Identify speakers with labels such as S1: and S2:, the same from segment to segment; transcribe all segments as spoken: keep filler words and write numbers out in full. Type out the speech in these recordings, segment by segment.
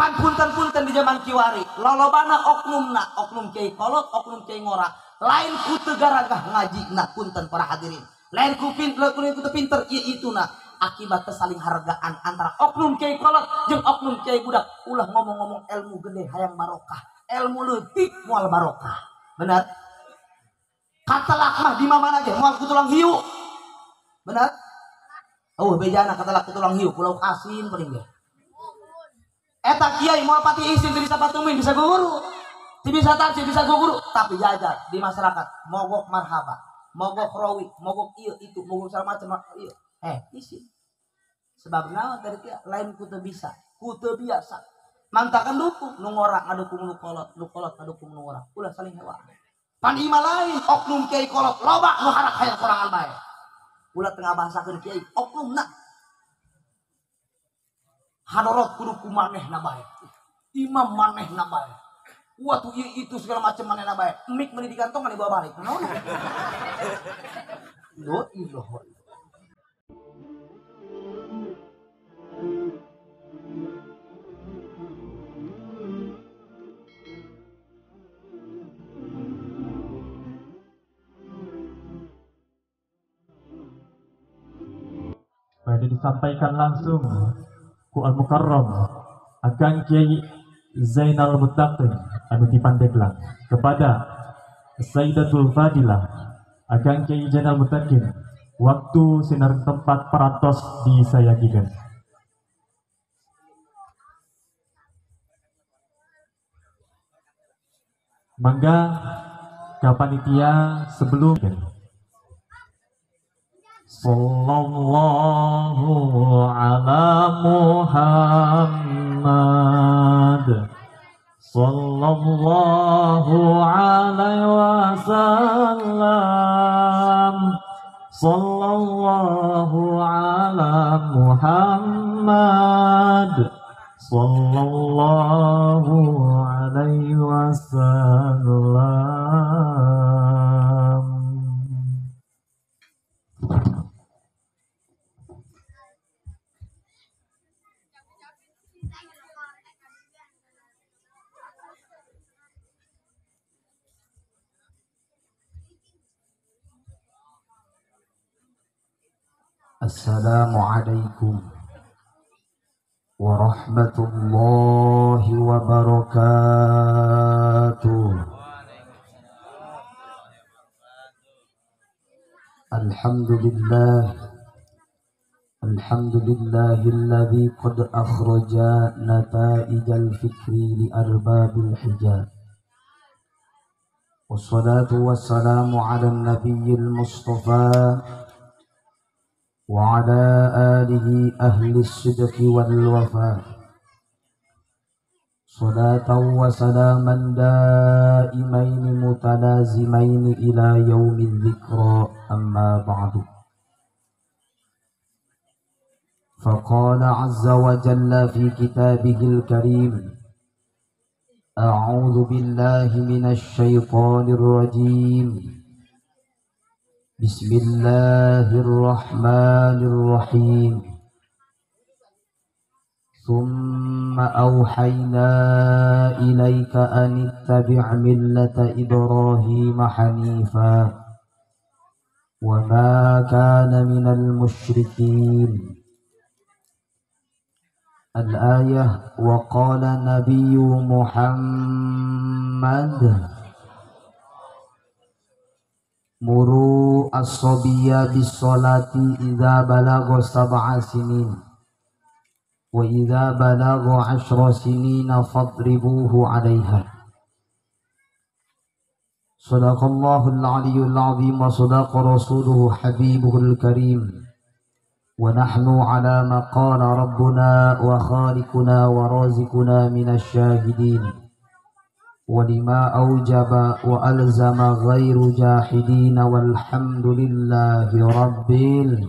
S1: pan punten-punten di zaman kiwari lolobana oknumna oknum kiai kolot oknum kiai ngora lain ku tegaragah ngaji na punten para hadirin lain ku pinter ku pinter ieu ituna akibat saling hargaan antara oknum kiai kolot jeung oknum kiai budak ulah ngomong-ngomong ilmu gede hayang barokah ilmu leutik moal barokah benar katalak mah di mana ge moal kutulang hiu benar oh bejana katalak kutulang hiu pulau asin paling ge eta kiai moal pati isin bisa patumin bisa guru bisa tarji bisa guru tapi jajar di masyarakat mogok marhaba mogok rawi mogok ieu itu mogok segala macam ieu eh isin sebab naon tadi kia lain ku teu bisa ku teu biasa mantakan dukung nu ngora ngadukung nu kolot nu kolot ngadukung nu ngora ulah saling hewa pan ima lain oknum kiai kolot loba nu harak hayang sorangan bae ulah tengah bahasakeun kiai oknumna hadorot kudu kumanehna bae imam manehna bae waktu itu segala macam manehna bae mik meuli di kantong kan dibawa balik naon lo ilah
S2: pada disampaikan langsung ku Al-Mukarram akan Kiai Zainal Muttaqin anu di Pandeglang kepada Sayyidatul Fadilah akan Kiai Zainal Muttaqin waktu sinar tempat paratos di Sayagigan. Mangga kapanitia sebelum Sallallahu ala Muhammad Sallallahu alaihi wasallam Sallallahu ala Muhammad Sallallahu alaihi wasallam.
S3: Assalamualaikum warahmatullahi wabarakatuh. Alhamdulillah Alhamdulillahilladzi qad akhraja nata'ijal fikri li arbabil hijab. Wassalatu wassalamu ala nabiyyil mustafa wa ala alihi ahli sidqi wal wafa. Salatan wa salaman daimaini mutalazimaini ila yaumil dzikra, amma ba'du. Faqala azza wa jalla fi kitabihil karim, a'udzu billahi minasy syaithanir rajim. Bismillahirrahmanirrahim. Thumma awhayna ilaika an ittabi' millata Ibrahim hanifa wa ma kana minal musyrikin. Al-ayah wa qala nabiyyu Muhammad muru as-sabiyya bis-salati idza balagha sab'a sinin wa idza balagha ashra sinina fadribuhu 'alayha. Sadaqallahul 'aliyyul 'azim wa sadaqa rasuluhu habibuhul karim. Wa nahnu 'ala ma qala rabbuna wa khaliquna wa razikuna minasy syahidin. Walima aujaba wa alzama ghairu jahidina walhamdulillahi rabbil.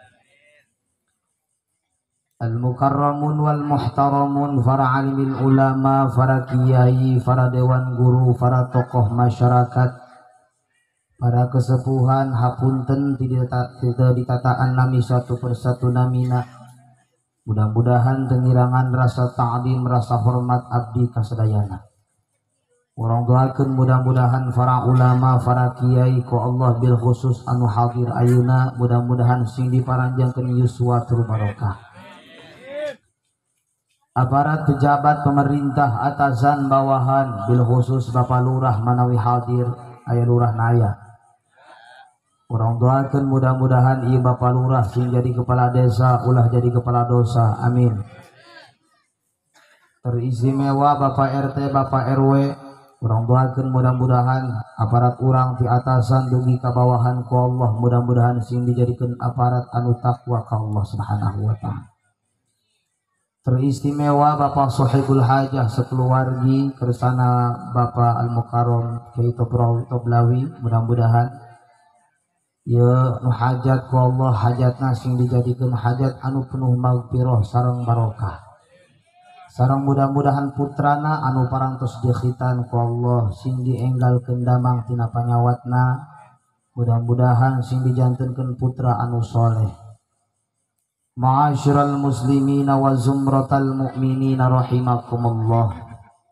S3: Al-mukarramun wal muhtaramun, para alimil ulama, para kiai, para dewan guru, para tokoh masyarakat, para kesepuhan, hapunten tidak ditataan nami satu persatu namina. Mudah-mudahan tengirangan rasa ta'lim, rasa hormat abdi kasadayana. Urang doakeun mudah-mudahan para ulama, para kiai ku Allah bil khusus anu hadir ayeuna mudah-mudahan sing diparanjangkeun yuswatul barokah. Aparat pejabat pemerintah atasan bawahan bil khusus Bapak Lurah manawi hadir aya lurah naya. Urang doakeun mudah-mudahan ieu Bapak Lurah sing jadi kepala desa ulah jadi kepala dosa. Amin. Teristimewa Bapak R T, Bapak R W, urang doakeun mudah-mudahan aparat urang ti atasan dugi ka bawahan ku Allah mudah-mudahan sing dijadikeun aparat anu takwa ka Allah Subhanahu wa taala. Teristimewa Bapak Sohibul Hajah sekeluargi kersana Bapak Al Mukarram Kiai Toblawi mudah-mudahan ya nu hajat ku Allah hajatna sing dijadikeun hajat anu penuh magfirah sareng barokah. Sareng mudah-mudahan putrana anu parantos dikhitan ku Allah sing dienggalkeun damang tina panyawatna mudah-mudahan sing dijantenkeun putra anu soleh. Ma'asyiral muslimina wa zumratal mu'minina rahimakumullah.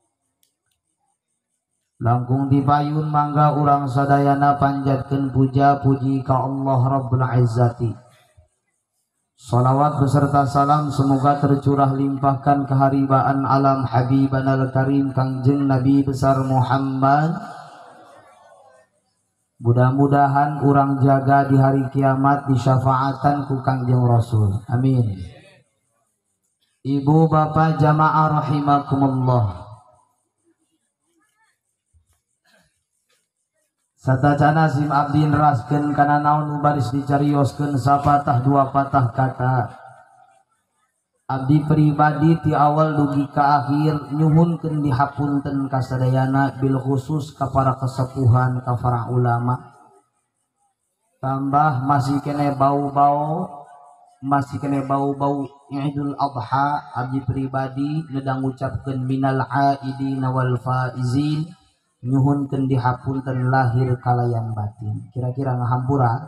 S3: Langkung dipayun mangga urang sadayana panjatkeun puja puji ka Allah Rabbul Izzati. Salawat beserta salam semoga tercurah limpahkan keharibaan alam habibanal karim Kangjeng Nabi besar Muhammad. Mudah-mudahan urang jaga di hari kiamat disyafaatan ku Kangjeng Rasul. Amin. Ibu bapak jamaah rahimakumullah. Satacana sim abdi neraskeun kana naon nu baris dicarioskeun sapatah dua patah kata. Abdi pribadi ti awal dugi ka akhir nyuhunkeun dihapunten kasadayana bil khusus ka para kesepuhan ka para ulama. Tambah masih kene bau-bau masih kene bau-bau Idul Adha abdi pribadi nedang ngucapkeun minal aidina wal faizin nyuhunkeun dihapunten lahir kalayan batin. Kira-kira ngahampura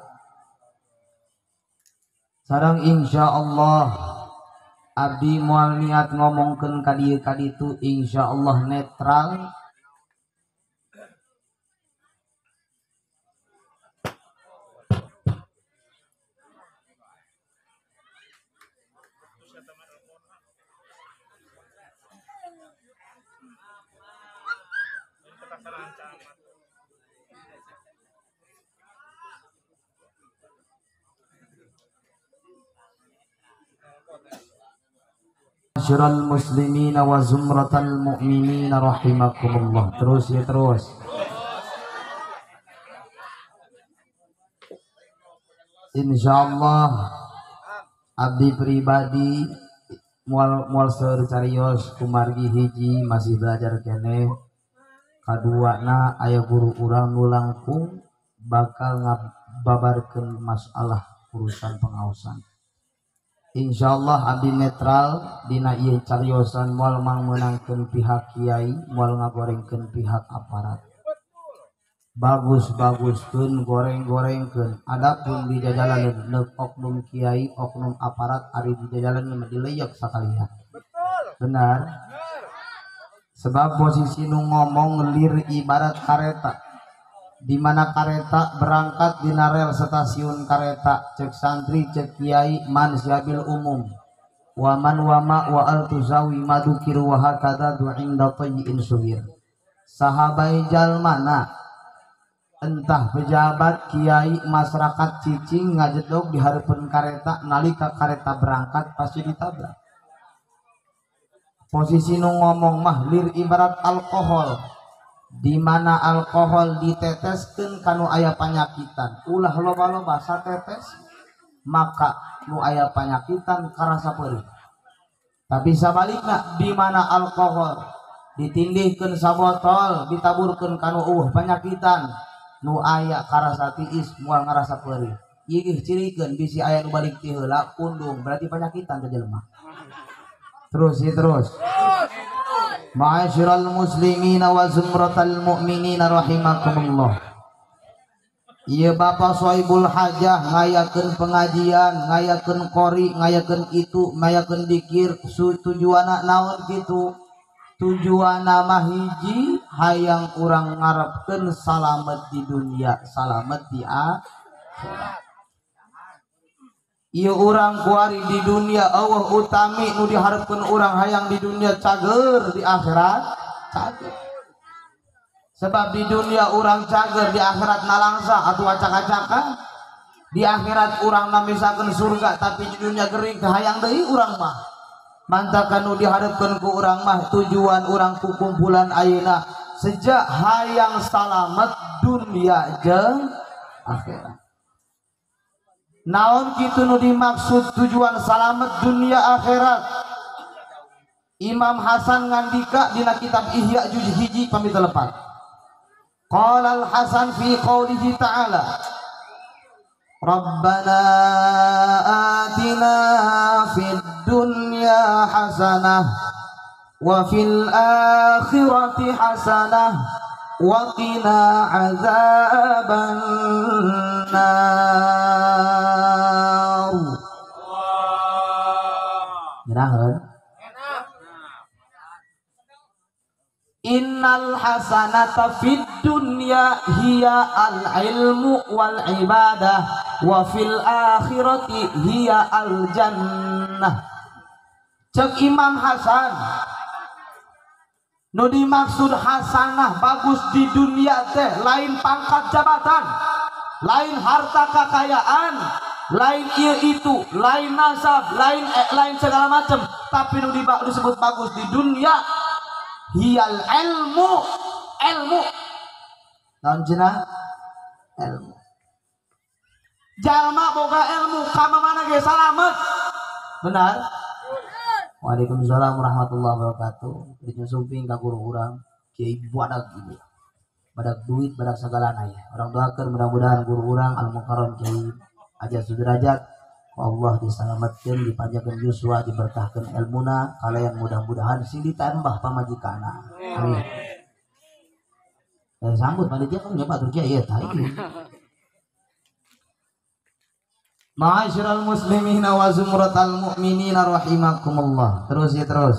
S3: sareng insyaallah abdi moal niat ngomongkeun ka dieu ka ditu insyaallah netral. Syiral muslimina wa zumratal mu'minina rahimakumullah. Terus ya terus. Insyaallah abdi pribadi mual mual seur carios kumargi hiji masih belajar kene. Kaduana aya guru urang nu langkung bakal ngababarkeun masalah urusan pengaosan. Insyaallah abdi netral dina ieu cariosan moal mangmenangkeun pihak kiai moal ngagorengkeun pihak aparat. Bagus-baguskeun goreng-gorengkeun. Adapun di jajalaneun neuk oknum kiai oknum aparat ari di jajalaneun dileyek sakalian. Benar. Sebab posisi nu ngomong lir ibarat kareta. Di mana kareta berangkat di rel stasiun kareta cek santri cek kiai man syabil umum waman wama wa al tuzawi madukir wa hakadha du'inda tayyin suhir sahabai jalmana entah pejabat kiai masyarakat cicing ngajedog di hareupeun kareta nalika kareta berangkat pasti ditabrak. Posisi nu ngomong mah lir ibarat alkohol. Di mana alkohol diteteskeun kanu aya panyakitan ulah loba-loba satetes maka nu aya panyakitan karasa peurih. Tapi sabalikna di mana alkohol ditindihkeun sabotol ditaburkeun kanu eueuh panyakitan nu aya karasa tiis moal ngarasa peurih. Ieu cirikeun bisi aya nu balik ti heula pundung berarti panyakitan teh jelema. Terus ya terus. Ma'asyiral muslimina wa zumratal mu'minina rahimakumullah. Iya Bapak Soibul Hajah ngayakeun pengajian, ngayakeun qori, ngayakeun itu, ngayakeun dikir, tujuanna naon kitu? Tujuanna mah hiji hayang urang ngarepkeun salamet di dunia, salamet di akhirat. Ieu urang kuari di dunia eueuh utami nu diharepkeun urang hayang di dunia cager, di akhirat cager. Sebab di dunia orang cager, di akhirat nalangsa atau acak-acakan. Di akhirat orang namisakeun surga, tapi di dunia gering hayang deui urang mah. Mantakan nu diharapkeun ku urang mah tujuan urang ku kumpulan ayeuna sejak hayang salamet dunia jeung akhirat. Naon kitu nu dimaksud tujuan salamet dunia akhirat? Imam Hasan ngandika dina kitab Ihya juz hiji pamit lepat. Qala al-Hasan fi qawlihi ta'ala Rabbana atina fid dunya hasanah wa fil akhirati hasanah wa qina azaban nar. Ngiraheun Innal hasanata fid dunya hiya al ilmu wal ibadah wa fil akhirati hiya al jannah. Cek Imam Hasan nu dimaksud hasanah bagus di dunia teh lain pangkat jabatan, lain harta kekayaan, lain ieu itu, lain nasab, lain eh, lain segala macam, tapi nu disebut bagus di dunia hiyal ilmu, ilmu naon cenah ilmu. Jalma boga ilmu ka mana ge salamet. Benar? Waalaikumsalam warahmatullahi wabarakatuh. Dicusumping ka guru urang kiai badag ieu. Badag duit, badag sagalana ya. Urang doakeun mudah-mudahan guru urang al mukarram Kiai Haji Sudrajat Allah diselamatkan, dipanjangkan yuswa, diberkahkan ilmuna, kalian mudah-mudahan sih ditambah pamajikana. Amin. Eh, sambut panitia kan nyoba Turki ya tadi. Ma'asyiral muslimina wa zumratal mu'minina rahimakumullah. Terus ya terus.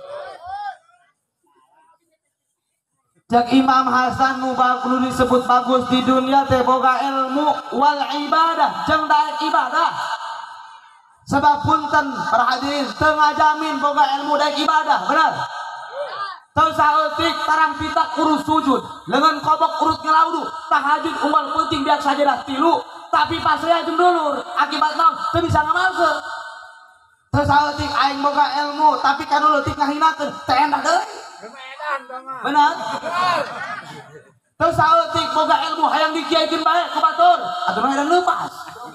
S3: Cak Imam Hasan nu bagus disebut bagus di dunia teh boga ilmu wal ibadah jeung daek ibadah. Sebab punten para hadirin teu ngajamin boga ilmu daek ibadah, benar? Teu saeutik tarang pita kurus sujud, leungeun kobok urut ngelaudu, tahajud unggal peuting biak sajadah tilu, tapi pas saya jeung dulur, akibat naon teu bisa ngamalkeun. Teu saeutik aing boga ilmu, tapi kana leutik ngahinakeun, teu endah deui. Benar? Terus saeutik boga ilmu hayang dikiaikeun bae ku batur, atuh mah edan leupas.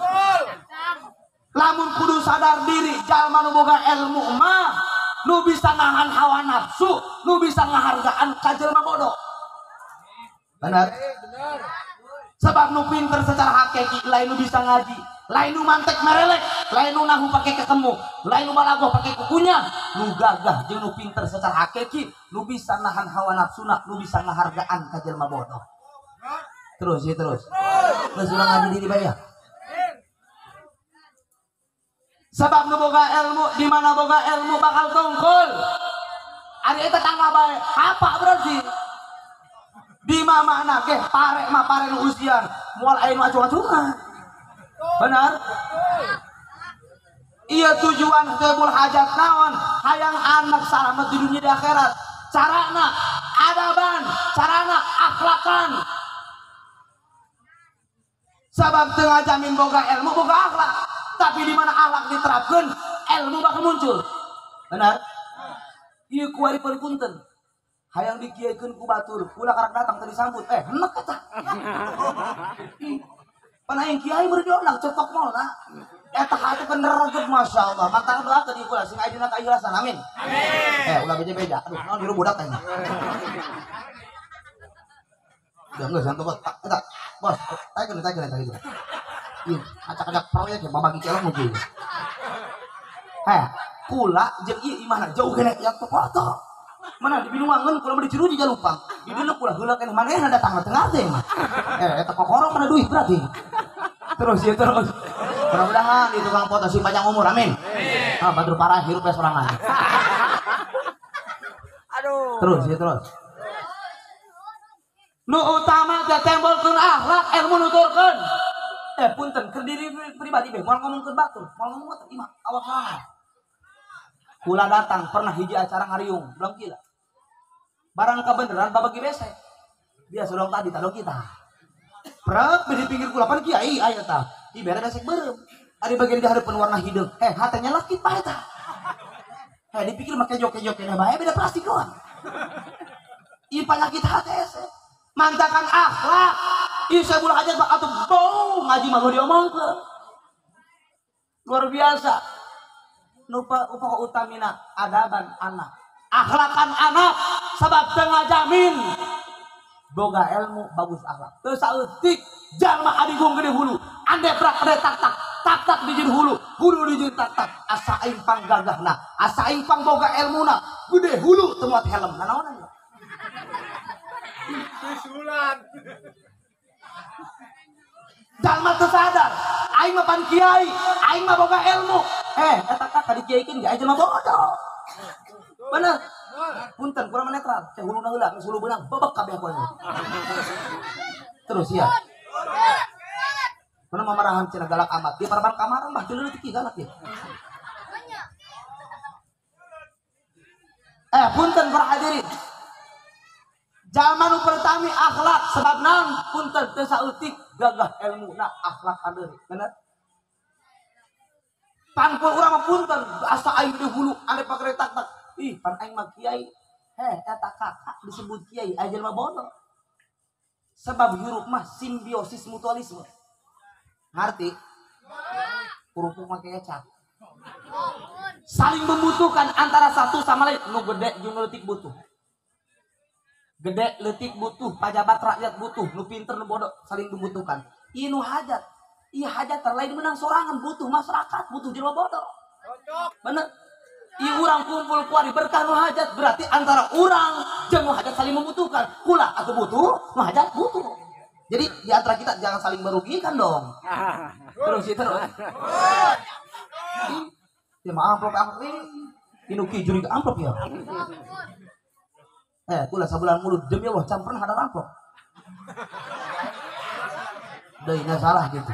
S3: Lamun kudu sadar diri, jalma nu boga ilmu mah nu bisa nahan hawa nafsu, nu bisa ngahargaan ka jelema bodoh. Benar? Sebab nu pinter secara hakiki lain nu bisa ngaji, lain nu mantek merelek, lain nu nahu pake ketemu, lain nu balagoh pake kukunya, nu gagah jeung nu pinter secara hakiki, nu bisa nahan hawa nafsuna, nu bisa ngahargaan ka jelema bodoh. Terus ya terus. Terus urang ngaji diri bae ya. Sebab nu boga ilmu, di mana boga ilmu bakal tungkul. Ari eta tangga bae, apa berarti? Di mana ge pare mah pare nu usian, moal aya nu acuh-acuhan. Benar? Iya tujuan qebul hajat naon? Hayang anak salamet di dunia di akhirat. Carana adaban, carana akhlakan. Sabab teu ngajamin boga ilmu, boga akhlak. Tapi di mana akhlak diterapkan, ilmu bakal muncul. Benar? Ieu kuari punten. Hayang dikieukeun ku batur, ulah karak datang teu disambut. Eh, heunek eta. Pan aing kiai berjonak cetok molna. Eta hati penderget masyaallah. Mantang doakeun ieu kula sing aya dina kaikhlasan. Amin. Amin. Eh, ulah beja-beja. Aduh, naon diru budak teh. Ya geus santot eta. Bos, taikeun taikeun eta gitu. Ih, acak-acak proyek ya babagi kelok mungkin. Heh, kula jeung ieu imahna jauh kene yang foto.
S1: Mana di binuangan kalau di Ciruji Jalupang. Di dulu pula heula kana manehna datang tengah teh mah. Eh eta kokorong mana duit berarti. Terus ya terus. Mudah-mudahan di tukang foto si panjang umur amin. Ah batur parah hirup ya sorangan.
S4: Aduh.
S1: Terus ya terus. Nu utama teh tembolkeun akhlak ilmu nuturkeun. Eh punten keur diri pribadi be moal ngomongkeun batur, moal ngomong teh imah awak sorangan. Kula datang pernah hiji acara ngariung, bilang gila. Barang kebenaran babagi besek. Biasa dong tadi tadi kita. Prek di pinggir kula pan kiai aya tah. Di bere besek beureum. Ari bagian di hareupeun warna hideung. Eh hatenya laki pae tah. Eh dipikir make jok-jok kena bae beda plastik doang. Ieu penyakit hate ese. Mantakan akhlak. Ieu sabul hajat mah atuh bau ngaji mah diomongkeun. Luar biasa. Nupa upah utamina adaban anak. Akhlakan anak sebab tengah jamin boga ilmu bagus akhlak teu saeutik jalma adigung gede hulu ande prak ade tak tak tak tak di jeung hulu hulu di jeung tak tak asa aing panggagahna asa aing pangboga ilmuna gede hulu teu moat helm nanaonan
S4: Susulan.
S1: jalma teu sadar aing mah pan kiai aing mah boga ilmu eh eta kakak di kiaikeun ge aing mah bodoh bener punten kurang netral cek hulu na heula geus hulu beunang bebek kabeh aku ini terus ya mana mamarahan cenah galak amat dia paraban kamar mah teu leutik galak ya eh punten para hadirin jalma nu pertami akhlak sebab naon punten teu saeutik gagah ilmu na akhlak hadeuri bener pangkul urang mah punten asa aing di hulu ane pakere tak tak ih pan aing mah kiai heh eta kakak disebut kiai aja mah bodoh sebab hirup mah simbiosis mutualisme ngerti kerupuk make kecap saling membutuhkan antara satu sama lain nu gede jeung nu leutik butuh gede leutik butuh pajabat rakyat butuh nu pinter nu bodoh saling membutuhkan ieu nu hajat ieu hajat terlain menang sorangan butuh masyarakat butuh jelema bodoh bener ieu urang kumpul kuari berkah nu hajat berarti antara urang jeung nu hajat saling membutuhkan kula atuh butuh nu hajat butuh jadi di antara kita jangan saling merugikan dong terus itu terus ya maaf amplop amplop ini nuki juri ke amplop ya eh kula sabulan mulu demi Allah can pernah ada amplop deui salah gitu.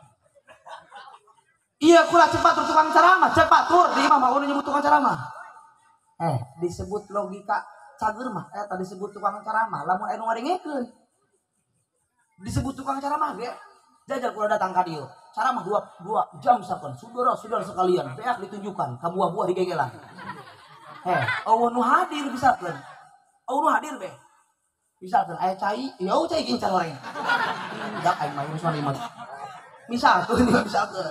S1: Iya kula cepat tur tukang ceramah, cepat tur di imam mau nyebut tukang ceramah. Eh, disebut logika cager mah eta disebut tukang ceramah, lamun anu ngadengekeun. Disebut tukang ceramah ge. Jajal kula datang ka dieu. Ceramah dua, dua jam sakeun. Saudara-saudara sekalian, beak ditunjukkan ka buah-buah digegelan. Eh, eueuh nu hadir bisakeun. Eueuh nu hadir be. Bisakeun aya cai, ya cai gincar oreng. Dak aing mah geus lima. Misalkeun misalkeun.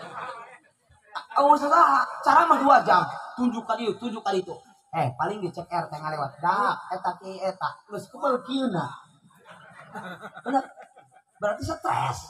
S1: Oh salah, cara mah dua jam, tunjuk kali itu, tunjuk kali itu. Eh paling dicek R tengah lewat, dah, eta ki eta, terus kebal kiuna. Benar, berarti stres.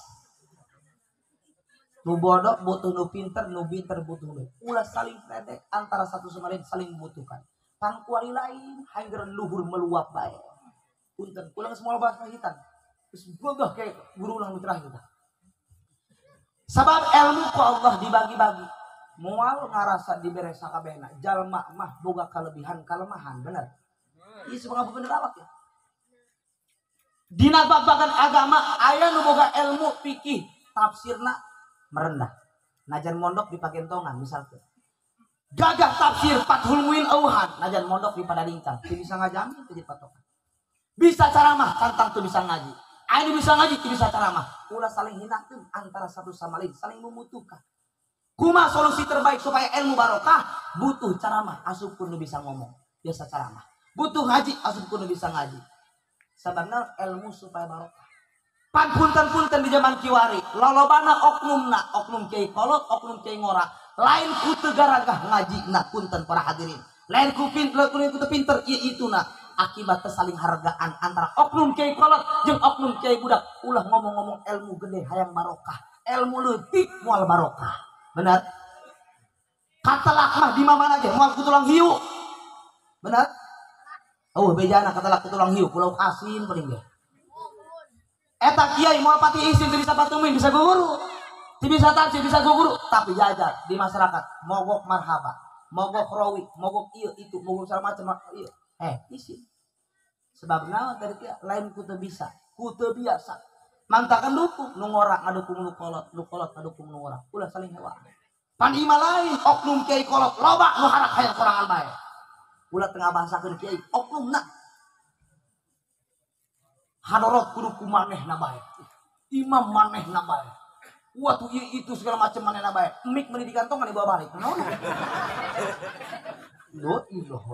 S1: Nu bodoh butuh nu pinter, nu pinter butuh nu. Ulah saling pendek antara satu sama lain saling membutuhkan. Pangkuari lain, hanggeran luhur meluap bae. Punten, kulang semua bahasa hitam. Terus gagah kayak guru ulang terakhir kita. Sebab ilmu ku Allah dibagi-bagi. Moal ngarasa dibere sakabehna jalma mah boga kalebihan kalemahan bener ieu semoga bener awak ya dina babagan agama aya nu boga ilmu fikih tafsirna merendah najan mondok di pagentongan misalkan gagah tafsir Fathul Muin euhan najan mondok di Padalincang teu bisa ngajamin teu dipatokan bisa ceramah tantang teu bisa ngaji aya nu bisa ngaji teu bisa ceramah ulah saling hinakeun antara satu sama lain saling membutuhkan. Kuma solusi terbaik supaya ilmu barokah butuh ceramah asupun nu bisa ngomong biasa ceramah butuh ngaji asupun nu bisa ngaji sababna ilmu supaya barokah pan punten-punten di zaman kiwari lolobana oknumna oknum kiai kolot oknum kiai ngora lain ku teu garagah ngajina punten para hadirin lain ku pinter ku teu pinter ieu ituna akibat saling hargaan antara oknum kiai kolot jeung oknum kiai budak ulah ngomong-ngomong ilmu gede hayang barokah ilmu leutik moal barokah. Benar? Kata lakmah di mana aja, mau aku tulang hiu. Benar? Oh bejana kata laku tulang hiu pulau asin paling ge. Eta kiai mau pati isin bisa patumin bisa guru. Bisa tarji bisa guru tapi jajar di masyarakat mogok marhaba, mogok rawi, mogok iya itu, mogok segala macam iya. Eh isin. Sebab naon tadi kia lain kutu bisa, kutu biasa. Mantakan dukung nu ngora ngadukung nu kolot, nu kolot ngadukung nu ngora. Ulah saling hewa. Pan ima lain oknum kiai kolot loba nu harak hayang sorangan bae. Ulah tengah bahasakeun kiai oknumna. Hadorot kudu kumanehna bae. Imam manehna bae. Wah tuh itu segala macam manehna bae. Mik meuni di kantong kan dibawa balik. Naon? Lo ilah.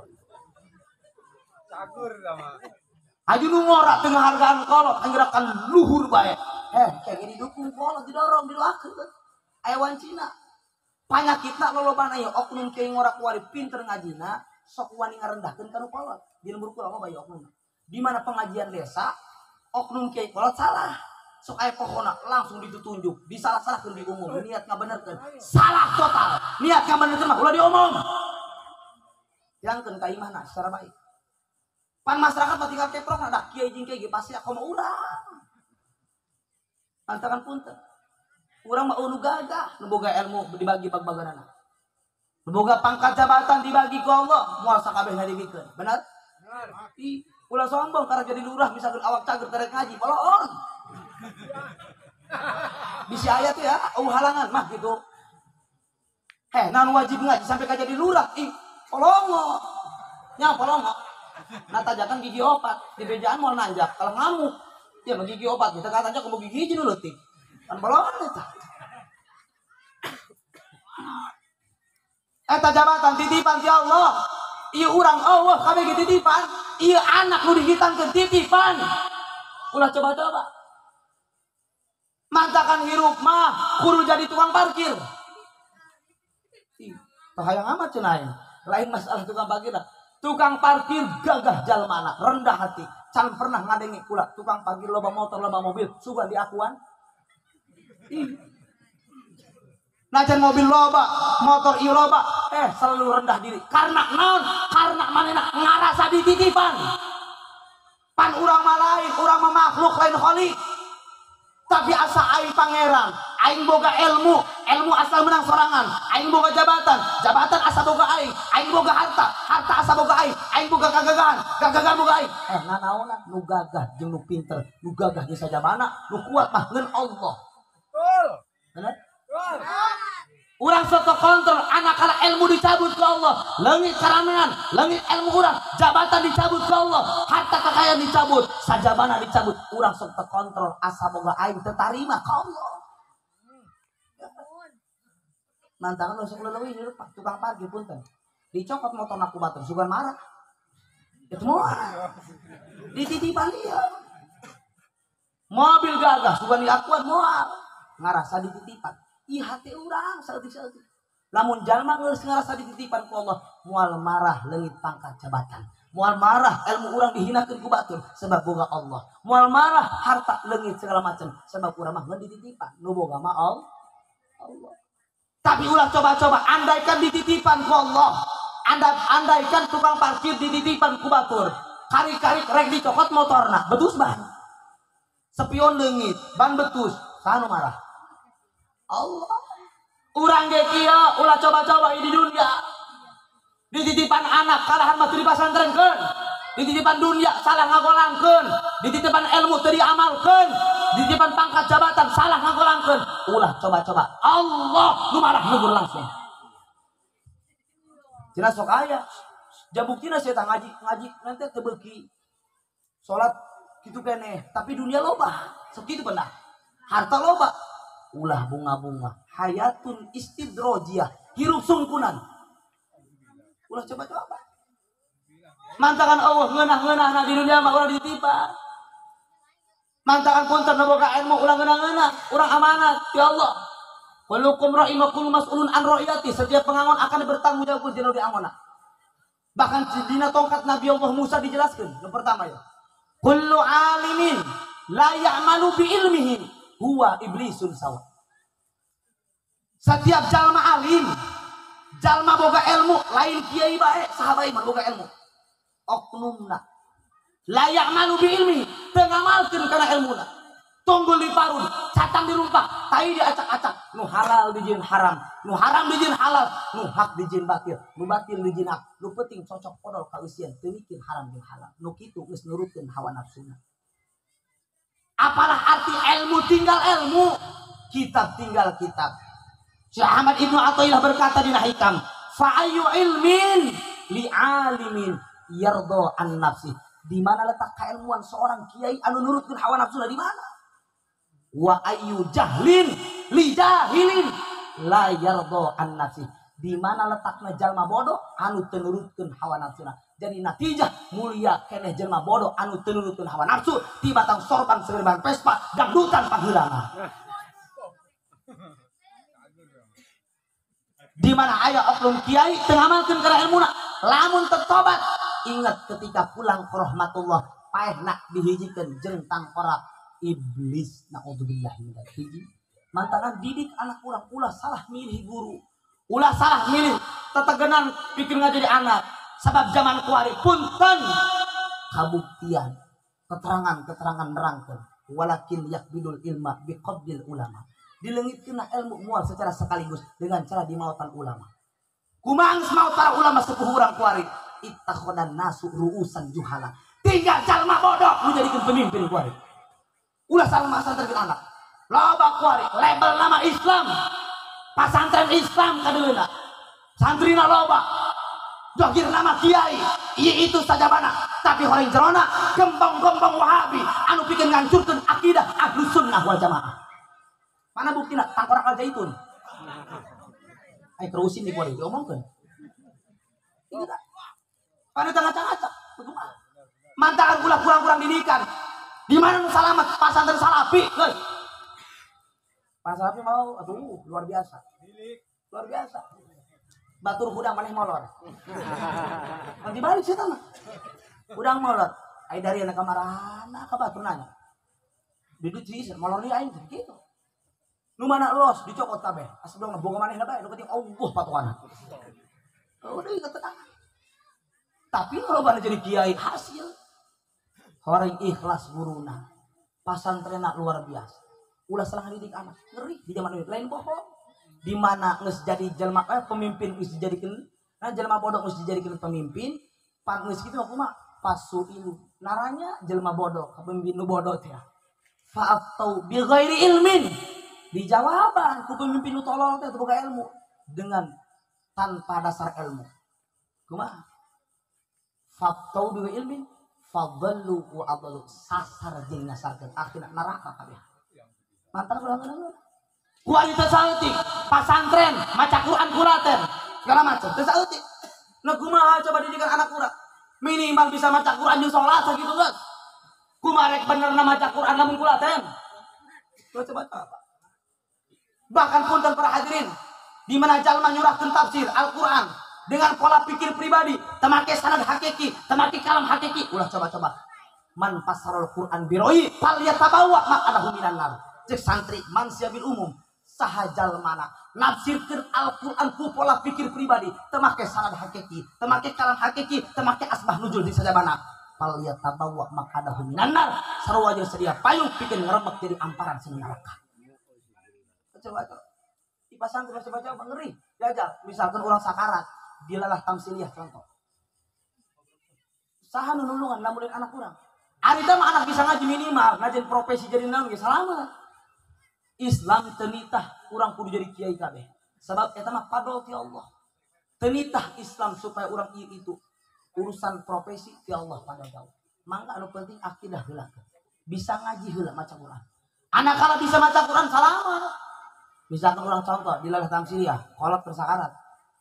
S4: Cagur sama.
S1: Aju nu ngora tengah hargaan kolot anggerakan luhur bae. Eh kayak gini dukung kolot didorong didoakeun. Aya wancina. Panyakitna lolobana ieu oknum kiai ngora kuari pinter ngajina sok wani ngarendahkeun kana kolot. Di lembur kula mah bae oknum. Di mana pengajian desa oknum kiai kolot salah. Sok aya pohona langsung ditutunjuk, disalah-salahkeun di umum. Niat ngabenerkeun. Salah total. Niat ngabenerkeun mah ulah diomong. Yangkeun ka imahna secara baik. Pan masyarakat mah tinggal keprok ada kiai jeung kiai pasti aku mah urang. Antakan punten. Urang mah unu gagah, nu boga ilmu dibagi bag-baganana. Nu boga pangkat jabatan dibagi ku Allah, moal sakabehna dibikeun. Benar? Benar. Ih, ulah sombong karena jadi lurah misalkan awak cager terek ngaji, poloon. Bisa ayat ya, oh halangan mah gitu. Heh, nan wajib ngaji sampai ka jadi lurah, ih, polongo. Nya polongo. Natajakan gigi opat, di bejaan mau nanjak. Kalau ngamuk, dia mau gigi opat, kita kata aja kamu gigi hiji nu leutik. Kan polongo eta. Eta jabatan titipan ti Allah. Ieu urang Allah kabeh titipan. Ieu anak nu dihitankeun titipan. Ulah coba-coba. Mantakan hirup mah kudu jadi tukang parkir. Ih, hayang amat cenah. Lain masalah tukang parkir. Tukang parkir gagah jalmana, rendah hati. Can pernah ngadengi kula tukang parkir loba motor loba mobil, sugan diakuan. Ih. Najan mobil loba, motor ieu loba, eh selalu rendah diri. Karena naon? Karena manehna ngarasa dititipan. Pan urang mah lain, urang mah makhluk lain khaliq. Tapi asa aing pangeran, aing boga ilmu, ilmu asal menang sorangan, aing boga jabatan, jabatan asa boga aing, aing boga harta, harta asa boga aing, aing boga gagahan, gagahan boga aing. Eh nanaonan nu gagah jeung nu pinter, nu gagah ge sajabana, nu kuat mah ngeun Allah.
S4: Betul.
S1: Benar?
S4: Betul.
S1: Urang soto kontrol anak kana ilmu dicabut ke Allah, leungit karangan, leungit ilmu urang, jabatan dicabut ke Allah, harta kekayaan dicabut, sajabana dicabut, urang sok terkontrol asa boga aing teu tarima ka Allah. Mantangan sok leuwih di depan tukang parkir punten. Dicokot motorna ku batur sugan marah. Itu moal. Dititipan dia. Mobil gagah sugan diakuan moal. Ngarasa dititipan. Ih hati urang saeutik-saeutik. Lamun jalma geus ngarasa dititipan ku Allah, moal marah leungit pangkat jabatan. Moal marah ilmu urang dihinakeun ku batur sebab boga Allah. Moal marah harta leungit segala macam sebab urang mah ngeun dititipan. Nu boga mah Allah. Tapi ulah coba-coba andaikan dititipan ku Allah. Anda andaikan tukang parkir dititipan ku batur. Kari-kari rek dicokot motorna, betus ban. Spion leungit, ban betus, sanu marah. Allah. Urang ge kieu ulah coba-coba di dunia. Dititipan anak kalahan mah teu dipasantrenkeun. Dititipan dunia salah ngagolangkeun. Dititipan ilmu teu diamalkeun. Dititipan pangkat jabatan salah ngagolangkeun. Ulah coba-coba. Allah nu marah negur langsung. Cenah sok aya. Jabuktina saya ngaji ngaji nanti teu beuki. Salat kitu keneh, tapi dunia loba. Sok kitu benar. Harta loba. Ulah bunga-bunga hayatun istidrojiyah hirup sungkunan. Ulah coba-coba mantakan Allah ngeunah-ngeunahna di dunia mah ulah dititipan. Mantakan punten boga ilmu ulah ngeunah-ngeunah urang amanat ti Allah. Kullukum ra'in wa kullu mas'ulun an ra'iyati. Setiap pengangon akan bertanggung jawab dina di angona. Bahkan dina tongkat Nabi Allah Musa dijelaskeun yang pertama ya. Kullu alimin la ya'malu bi ilmihi huwa iblisun sawa. Setiap jalma alim, jalma boga ilmu, lain kiai bae, sahabat iman boga ilmu. oknumna layak malu bi ilmi tengamalkeun kana ilmuna tunggul di parun catang di rumpak tai di acak-acak nu halal dijieun haram nu haram dijieun halal nu hak dijieun batil nu batil dijieun hak nu penting cocok podol ka eusian teu mikir haram jeung halal nu kitu geus nurutkeun hawa nafsuna. Apalah arti ilmu tinggal ilmu, kitab tinggal kitab. Syekh Ahmad Ibnu Athaillah berkata di Hikam, fa ayyu ilmin li alimin yardo an nafsi. Di mana letak keilmuan seorang kiai anu nurutkeun hawa nafsuna di mana? Wa ayyu jahlin li jahilin la yardo an nafsi. Di mana letakna jalma bodoh anu teu nurutkeun hawa nafsuna. Jadi natijah mulia keneh jelma bodoh anu teu nurutkeun hawa nafsu ti batang sorban segerban pespa dangdutan paheulana. Di mana aya oknum kiai teu ngamalkeun kana ilmuna lamun teu tobat ingat ketika pulang ke rahmatullah paehna dihijikeun jeung tangkorak iblis naudzubillah min dzalik. Mantanan didik anak urang ulah salah milih guru, ulah salah milih tetegenan pikir ngajadi anak. Sabab zaman kuari punten kabuktian keterangan-keterangan nerangkeun walakin yakbidul ilma biqabdil ulama. Dileungitkeun ilmu moal secara sekaligus dengan cara dimautan ulama. Kumaha geus maot para ulama sepuh urang kuari ittakhadan nasu ruusan juhala. Tinggal jalma bodoh menjadikan pemimpin kuari. Ulah salah masantreun anak. Loba kuari label nama Islam. Pasantren Islam kadeulina. Santrina loba. Dohir nama kiai, iya itu saja mana. Tapi orang jerona gembong-gembong Wahabi anu pikeun ngancurkeun akidah Ahlus Sunnah wal Jamaah. Mana buktina tangkorak al zaitun. Ai terusin di kuari diomongkeun. Itu tak. Pada tengah-tengah bagaimana? Mantakan ulah kurang-kurang didikan. Di mana nu salamat pasantren salafi, geus. Pas salafi mau aduh luar biasa. Luar biasa. Batur hudang maneh molor. Nanti balik sih mah. Hudang molor. Ai dari anak kamarana ka batur nanya. Duduk sih molor ni aing gitu. Nu mana los dicokot kabeh. Asbang boga manehna bae nu penting Allah patokanna. Udah ingat tenang. Tapi kalau bana jadi kiai hasil. Orang ikhlas guruna. Pasantrenna luar biasa. Ulah salah didik anak. Ngeri di zaman lain bohong. Di mana geus jadi jelma eh, pemimpin geus dijadikeun nah jelma bodoh geus dijadikeun pemimpin pan geus kitu kumaha pasuilu naranya jelma bodoh ka pemimpin nu bodoh teh fa'atau bi ghairi ilmin dijawaban ku pemimpin nu tolol teh teu boga ilmu dengan tanpa dasar ilmu kumaha fa'atau bi ghairi ilmin fadallu wa adallu sasar jeung nyasarkeun akhirna neraka kabeh mantan ulang-ulang kualitas sautik pasantren maca Quran kulaten segala macam teu sautik nah kumaha coba didikan anak urang minimal bisa maca Quran jeung salat sakitu geus kumaha rek benerna maca Quran lamun kulaten coba apa bahkan punten para hadirin di mana jalma nyurahkeun tafsir Al-Qur'an dengan pola pikir pribadi teu make sanad hakiki teu make kalam hakiki ulah coba-coba man fasarul Qur'an biroi fal yatabawa maqadahu minan nar cek santri manusia bil umum sahajal mana nafsirkeun Al-Qur'an ku pola pikir pribadi teu make sanad hakiki teu make kalam hakiki teu make asbah nuzul di sajabana fal yatabawa maqadahu minan nar sarua jeung sedia payung pikeun ngarebek jadi amparan sing neraka. Coba coba di pasantren coba coba ngeri jajal misalkan orang sakarat dilalah tamsiliyah contoh saha nu nulungan lamun anak urang ari teh mah anak bisa ngaji minimal ngaji profesi jadi naon ge salamet Islam tenitah urang kudu jadi kiai kabeh sebab eta mah fadl ti Allah tenitah Islam supaya urang ieu itu urusan profesi ti Allah pada jauh mangga anu penting akidah heula bisa ngaji heula maca Quran anak kala bisa maca Quran salamet. Misalkan orang contoh di lalah tamsiliyah kolot bersakarat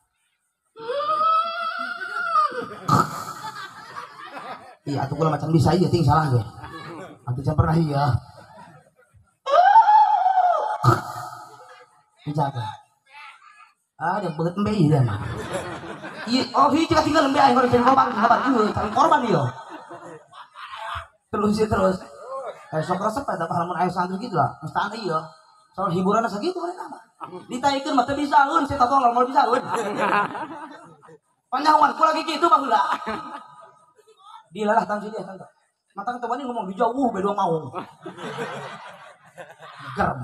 S1: iya atuh kula macam bisa iya ting salah gue atuh can pernah iya dijaga ah dia beut embe ieu mah iya oh hiji ka tinggal embe aing harus korban kabar ieu can korban ieu terus terus eh sok resep eta lamun aya santri kitu lah mesti ieu soal hiburan segitu mereka mah ditaikeun mah teu bisaeun saya tahu kalau mau bisaeun panjangan ku lagi kitu baheula Dilalah tangsi dia tante. Matang teman ini ngomong di jauh beda mau. Gerem.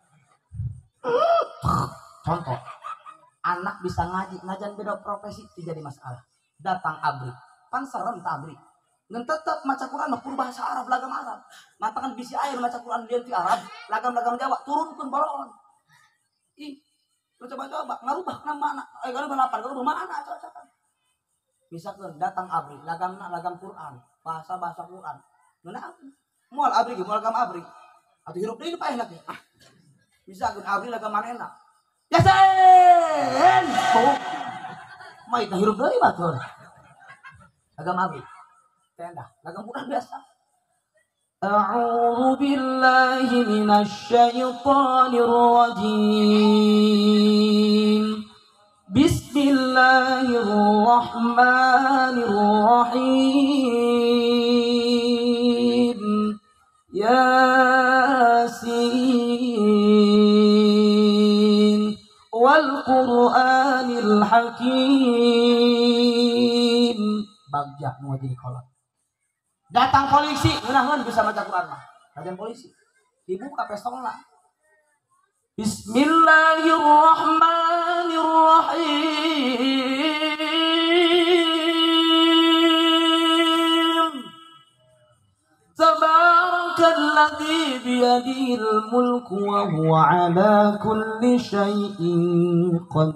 S1: Contoh, anak bisa ngaji, ngajan beda profesi tidak jadi masalah. Datang abri, pan serem tak abri. Dan tetap maca Quran mah bahasa Arab, lagam Arab. Mantangan bisi air maca Quran dia di Arab, lagam-lagam Jawa, turunkan balon. Ih, lu coba-coba ngarubah nama anak, eh ngarubah lapar, ngarubah mana anak, coba-coba. Misalkan datang abri, lagam lagam Quran, bahasa-bahasa Quran. Mana mual abri, mual lagam abri. Atau hirup dia apa enak ya? Misalkan abri lagam mana enak? Ya sen, oh, mai tak hirup dia batur. Lagam abri. Tenda, lagam Quran biasa. A'udzu billahi minasy syaithanir rajim. Bismillahirrahmanirrahim. Yasin wal Qur'anil Hakim. Bagja mau jadi kolot. Datang polisi, ngeunahkeun bisa baca Quran mah. Datang polisi. Dibuka pestolna. Bismillahirrahmanirrahim. Tabarakalladzi biyadihil mulku wa huwa ala kulli syai'in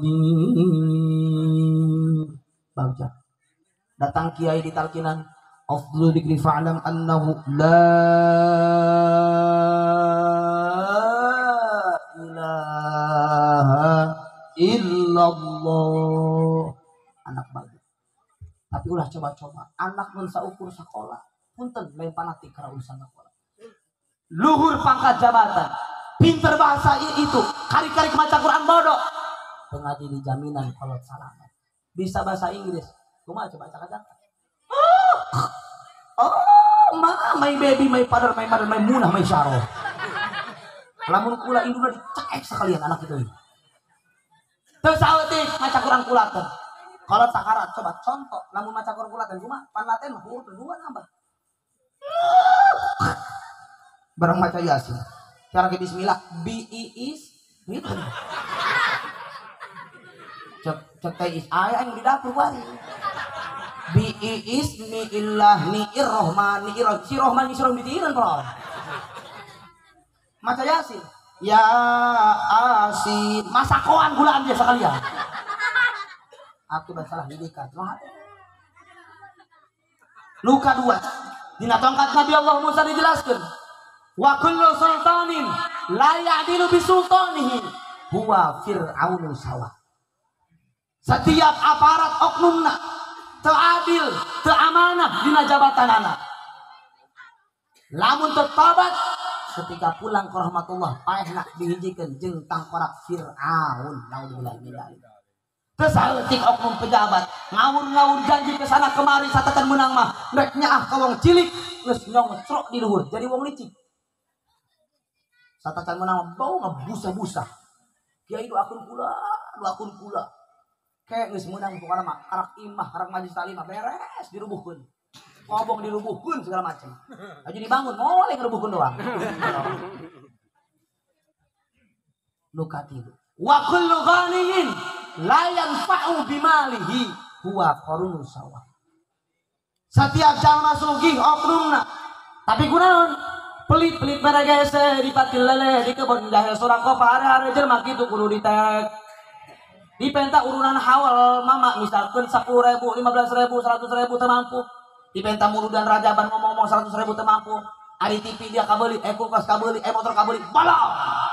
S1: qadir. Bagja. Datang kiai di talkinan. Afdlu dikri fa'lam annahu la ilaha illallah. Anak bagus. Tapi ulah coba-coba. Anak mun saukur sekolah. Punten lain panatik karena urusan sekolah. Luhur pangkat jabatan. Pinter bahasa itu. Kari-kari maca Quran bodoh. Pengaji di jaminan kalau salamat. Bisa bahasa Inggris. Cuma coba cakap-cakap. Oh, ma, my baby, my father, my mother, my munah, my syaro. Lamun kula induna dicek sekalian anak itu. Terus awet maca Quran kulaten. Kalau sakarat coba contoh, lamun maca Quran kulaten cuma panlaten mah huruf kedua nambah. Barang maca Yasin. Cara ke bismillah, B I is gitu. Cek cek teh is aya yang di dapur bari. Bi'is ni illah ni irrohman ni irroh si rohman ni si rohman ditiran bro. Maca Yasin. Ya asin masakoan gulaan dia sekalian. Aku salah didikat. Luka dua. Dina tongkat Nabi Allah Musa dijelaskan. Wa kullu sultanin la ya'dilu bi sultanihi huwa fir'aunu sawa. Setiap aparat oknumna teradil, teamanah dina jabatan anak. Lamun tertobat ketika pulang ke rahmatullah paehna dihijikeun jeung tangkorak Firaun. Naudzubillah min dzalik. Kesaletik oknum pejabat ngawur-ngawur janji ke sana kemari satatan menang mah rek nyaah ka wong cilik geus nyongcrok di luhur jadi wong licik. Satatan menang bau ngabusa-busa. Kiai do akun kula, do akun kula. Kayak geus meunang pokona mah arak imah, arak majelis taklim beres dirubuhkeun. Kobong dirubuhkeun segala macam. Aja dibangun moal yang dirubuhkeun doang. Luka tilu. Wa kullu ghaniyin la yanfa'u bimalihi huwa qarunu sawa. Setiap jalma sugih oknumna. Tapi kunaon? Pelit-pelit meragese di patil lele di kebon jahe sorang kopa are-are jelema kitu kudu ditek. Di penta urunan hawal mama misalkan sepuluh ribu, lima belas ribu, seratus ribu termampu. Di penta muludan rajaban ngomong-ngomong seratus ribu termampu. Ari T V dia kabeli, eh kulkas kabeli, eh motor kabeli, balap.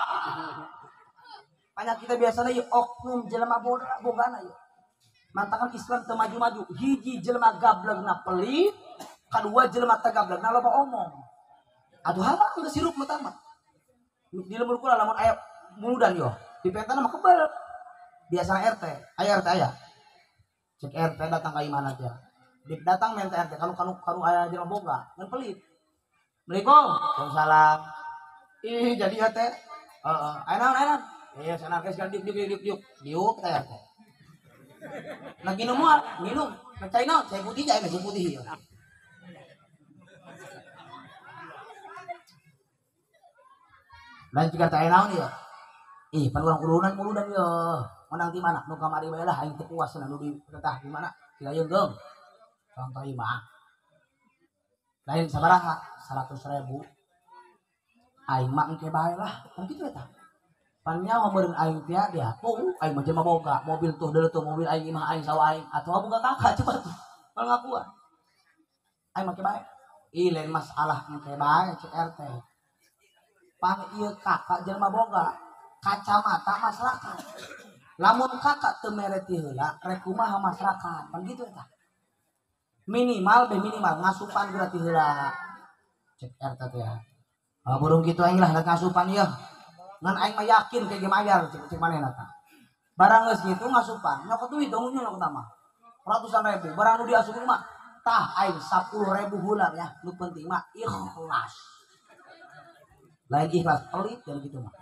S1: Banyak kita biasanya yuk oknum jelema bodoh bogana yuk. Mantakan Islam teu maju-maju. Hiji jelema gablegna pelit, kedua jelema teu gablegna loba omong. Aduh hal geus sirup mah tamat. Di lembur kula lamun aya muludan yo. Di penta mah kebal. Biasa R T, ayah R T ayah. Cek R T datang ke iman aja. Dik datang main R T, kalau kalau kalau ayah jeung boga, ngan pelit. Assalamualaikum. Waalaikumsalam. Ih jadi ya teh. Heeh. Ayo naon ayo naon. Iya sana geus kan diuk diuk diuk diuk. Diuk teh R T. Nah minum moal, minum. Mencai naon? Saya putih aja, saya putih. Lain juga tak enak nih ya. Ih, pan urang urunan muludan ya. Menang di mana? Nu kamari bae lah aing teu puas nu di perintah di mana? Kita yeung. Contoh ieu mah. Lain sabaraha? seratus ribu. Aing mah engke bae lah. Kan kitu eta. Pan nyawa meureun aing teh dia. Oh, aing mah jelema boga mobil tuh deuleu tuh mobil aing mah aing sawa aing atuh boga kakak cepet. Pal ngakuan. Aing make bae. Ih, lain masalah engke bae cek R T. Pan ieu kakak jelema boga kacamata masyarakat. Lamun kakak teu mere ti heula rek kumaha masyarakat. Pan kitu eta. Minimal be minimal ngasupan gratis heula. Cek R T teh. Ah burung kitu aing lah rek ngasupan ieu. Ngan aing mah yakin kayak gemayar cek cek manehna tah. Barang geus kitu ngasupan, nyokot duit dong nya nyokot mah. Ratusan ribu. Barang nu diasup mah tah aing sepuluh ribu heula ya. Nu penting mah ikhlas. Lain ikhlas pelit dan gitu mah.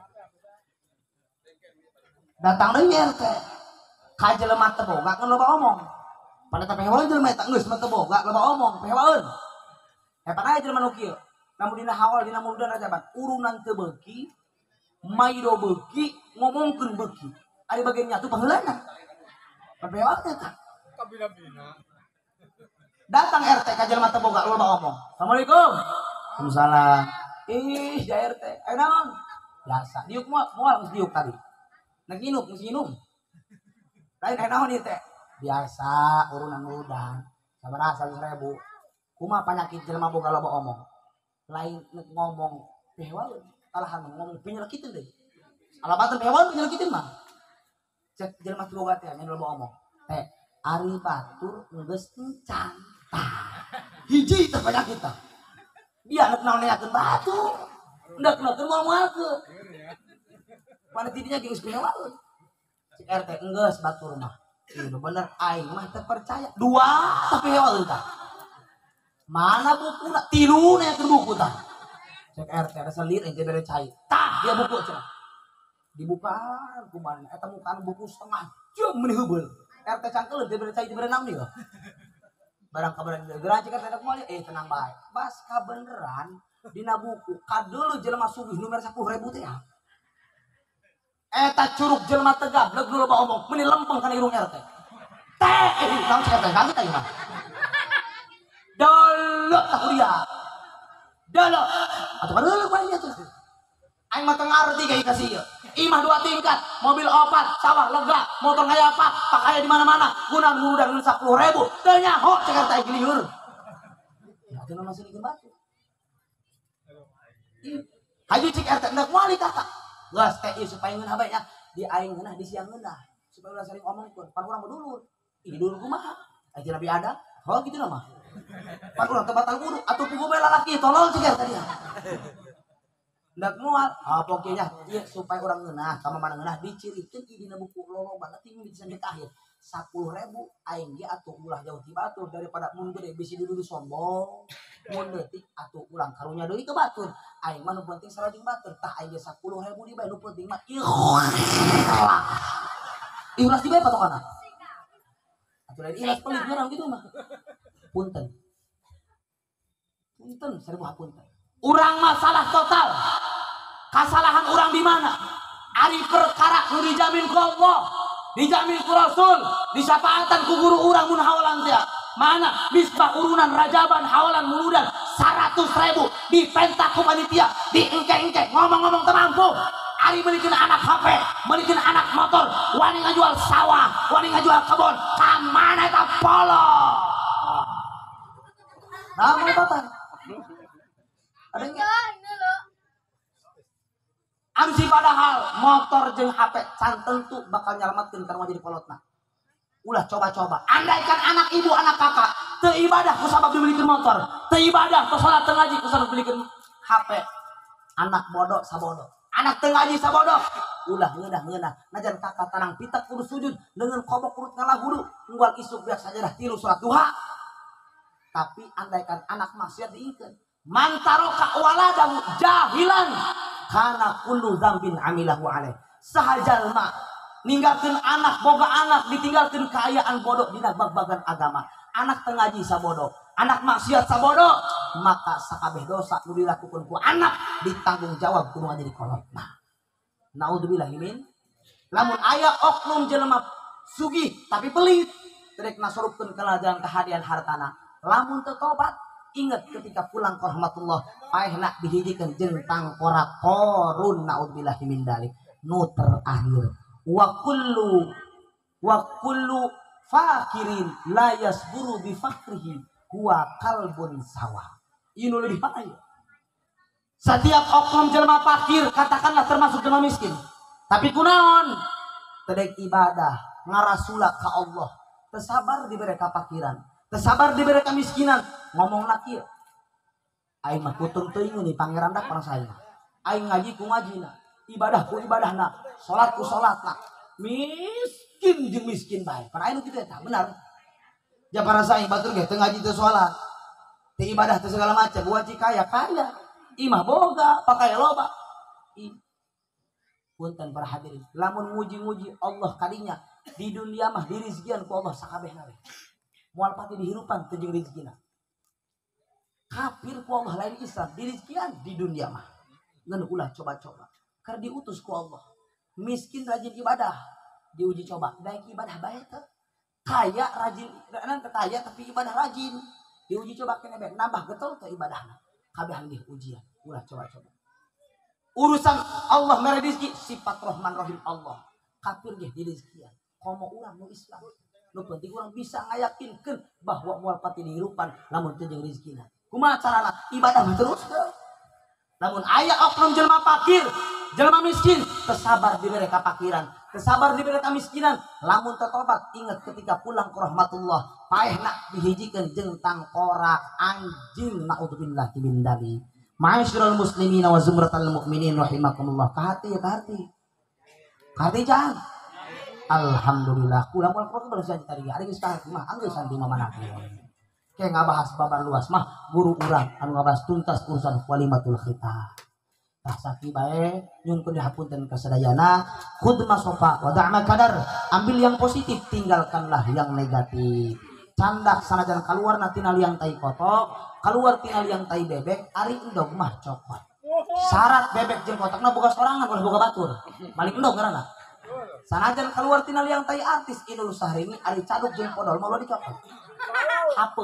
S1: Datang deui R T. Ka jelema teu boga kan loba omong. Pada teh hewan jelema eta geus mah teu boga loba omong, hewaeun. Hebat aya jelema nu kieu. Namun dina hawal dina muludan rajaban, urunan teu beuki, maido beuki, ngomongkeun beuki. Ari bagian nyatu paheulana. Hewaeun eta.
S4: Kabina-bina.
S1: Datang R T ka jelema teu boga loba omong. Assalamualaikum. Waalaikumsalam. Ih, ja R T. Ayo naon? Biasa. Diuk moal, moal geus diuk tadi. Naginuk, geus nginum. Lain ayo naon ieu teh? Biasa urunan udan sabaraha seratus ribu. Kumaha panyakit jelema boga loba omong. Lain ngomong hewaeun, alahan ngomong penyelekiteun deui. Alabatan hewaeun penyelekiteun mah. Cek jelema teu boga teh nya loba omong. Teh, ari batur geus encan. Tah. Hiji teh penyakit tah. Dia anak naon neakeun batu. Ndak nakeun moal-moalkeun. Mana tidinya geus hewaeun. Cek R T enggeus batur mah. Itu bener aing mah teu percaya. Dua tapi hewaeun tah. Mana buku nak tilu neakeun buku tah. Cek R T ada selir ente bere cai. Tah dia buku cenah. Dibuka kumaha eta mukaan buku setengah jam meni heubeul. R T cangkeun teh bere cai teh bere naon ieu. Barang kabaran geura cek R T ada kumaha eh tenang bae. Bas kabeneran dina buku kadeuleu jelema sugih nu mere sepuluh ribu teh ya. Eta curug jelema teu gablek nu loba omong meni lempeng kana irung R T. Teh eh naon cek R T kaget aing mah. Dolo tak kuliah. Dolo. Atuh kan dulu kuliah tuh. Aing mah teu ngarti kayak kasih ieu. Imah dua tingkat, mobil opat, sawah lega, motor ngayapa, pakaya di mana-mana. Guna ngurudan sepuluh ribu. Teu nyaho cek R T aing lieur. Ya atuh masih dikeun batu. Haji cek R T ndak moal kakak. Geus teh ieu supaya ngeunah bae nya. Di aing ngeunah di siang ngeunah. Supaya ulah sering omongkeun. Pan urang dulur. Ih dulur kumaha? Aja nabi ada. Hal gitu nama. Pan urang teu batal guru atuh puguh bae lalaki tolol cek tadi. Ndak moal. Ah pokoknya ieu supaya urang ngeunah, ka mana ngeunah dicirikeun di dina buku lolobana teh bisa ditahir. sepuluh ribu aing ge atuh ulah jauh ti batur daripada mun gede bisi dudu sombong. Mun leutik atuh ulang karunya deui ke batur. Aing mah nu penting sarajeng batur. Tah aing ge sepuluh ribu di bae nu penting mah ikhlas. Ikhlas di bae patokana. Atuh lain ikhlas pelit urang gitu mah. Punten. Punten seribu hapunten. Urang mah salah total. Kasalahan urang di mana? Ari perkara nu dijamin ku Allah, dijamin ku Rasul, disyafaatan ku guru urang mun hawalan teh. Mana misbah urunan rajaban hawalan muludan seratus ribu dipentak ku panitia, diengke-engke ngomong-ngomong teu mampu. Ari meulikeun anak H P, meulikeun anak motor, wani ngajual sawah, wani ngajual kebon, ka mana eta polo. Nah, mau bapak. Ada enggak? Amsi padahal motor jeung H P can tentu bakal nyelamatkeun karena jadi polotna. Ulah coba-coba. Andaikan anak ibu, anak kakak teu ibadah ku sabab dibelikeun motor, teu ibadah ku salat teu ngaji ku sabab dibelikeun H P. Anak bodoh sabodoh. Anak teu ngaji sabodoh. Ulah ngeunah-ngeunah. Najan kakak tanang pitak kudu sujud dengan kobok urut ngalagudu. Unggal isuk biak sajadah tilu salat duha. Tapi andaikan anak maksiat diikeun. Mantaroka waladahu jahilan kana kullu dzambin amilahu alaih. Sahajalma ninggalkeun anak boga anak ditinggalkeun kaayaan bodoh dina bag-bagan agama. Anak teu ngaji sabodoh, anak maksiat sabodoh. maka sakabeh dosa nu dilakukeun ku anak ditanggung jawab kudu jadi kolot. Nah, naudzubillah min. Lamun aya oknum jelema sugih tapi pelit, terek nasorupkeun kana jalan kahadian hartana. Lamun teu tobat, ingat ketika pulang ke rahmatullah, paehna dihijikeun jeung tangkorak korun naudzubillah min dalik. Nu terakhir, wa kullu wa kullu fakirin la yasburu bi fakrihi huwa kalbun sawa. Ini lebih parah. Setiap oknum jelema fakir katakanlah termasuk jelema miskin. Tapi kunaon? Tedek ibadah ngarasula ka Allah. Tersabar diberi kefakiran, tersabar diberi kemiskinan. Ngomong laki. Aing mah kutung teuing nih pangeran dak parang saya. Aing ngaji ku ngajina, ibadah ku ibadahna, salat ku salatna. Miskin jeung miskin bae. Pan aing kitu eta benar. Ja para saing batur ge teu ngaji teu salat. Teu ibadah teu segala macam, wajib kaya kaya. Imah boga, pakai loba. I punten para hadirin. Lamun muji-muji Allah kadinya di dunia mah dirizkian ku Allah sakabehna we. Moal pati dihirupan teu jeung rezekina. Kafir ku Allah lain Islam dirizkian di dunia mah. Ngan ulah coba-coba. Karena diutus ku Allah. Miskin rajin ibadah diuji coba. Daek ibadah bae teu. Kaya rajin nan kaya tapi ibadah rajin. Diuji coba kene bae nambah getol teu ibadahna. Kabehan ge ujian. Ulah coba-coba. Urusan Allah mere rezeki sifat Rahman Rahim Allah. Kafir ge dirizkian. Komo urang nu Islam. Nu penting urang bisa ngayakinkeun bahwa moal pati dihirupan lamun teu jeung rezekina. Kumaha carana? Ibadah terus teu. Lamun aya oknum jelema fakir, jelema miskin, tersabar diberi kefakiran, tersabar diberi kemiskinan. Lamun tertobat, ingat ketika pulang ke rahmatullah, paehna dihijikeun jeung tangkorak anjing naudzubillah min dalik. Ma'asyiral muslimin wa zumratal mu'minin rahimakumullah. Kahati ya kahati. Kahati jangan. Alhamdulillah. Kula moal kok beres janji tadi. Ari geus kahati mah anggeus santi mah manake. Kayak ngabahas babar luas mah guru urang anu ngabahas tuntas urusan walimatul khitab. Tah saki bae nyunkeun dihapunten kasadayana khudma sofa wa da'ma kadar. Ambil yang positif, tinggalkanlah yang negatif. Candak sanajan kaluar tina liang tai kotok, kaluar tina liang tai bebek, ari endog mah cokot. Syarat bebek jeung kotokna boga sorangan ulah boga batur. Balik endog ngaranna. Sanajan kaluar tina liang tai artis Inul Sahrini ari caduk jeung podol mah ulah dicokot. Apun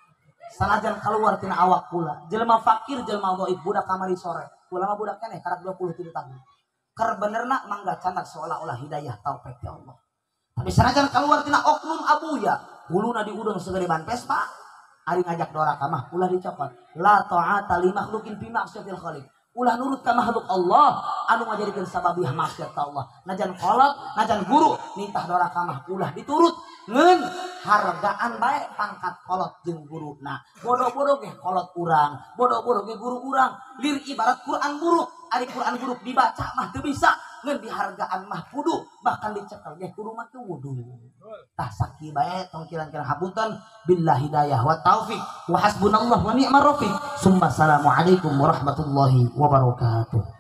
S1: sanajan keluar tina awak pula jelema fakir jelema dhaif budak kamari sore kula mah budak keneh karak dua puluh tiga tahun keur benerna mangga candak seolah-olah hidayah taufik ya Allah. Tapi sanajan keluar tina oknum abuya huluna diudung segede ban Vespa ari ngajak doraka mah ulah dicopot. La ta'ata li makhluqin fi ma'siyatil khaliq. Ulah nurut ka makhluk Allah anu ngajadikeun sababiah maksiat ka Allah. Najan kolot, najan guru nitah doraka mah ulah diturut. Ngeun hargaan bae pangkat kolot jeung guruna. Bodoh-bodoh ge kolot urang, bodoh-bodoh ge guru urang. Lir ibarat Quran buruk, ari Quran buruk dibaca mah teu bisa. Ngeun dihargaan mah kudu, bahkan dicekel ge kudu mah teu wudu. Tah saki bae tong kirang-kirang hapunten billahi hidayah wa taufik wa hasbunallah wa ni'mar rafiq. Summa assalamu alaikum warahmatullahi wabarakatuh.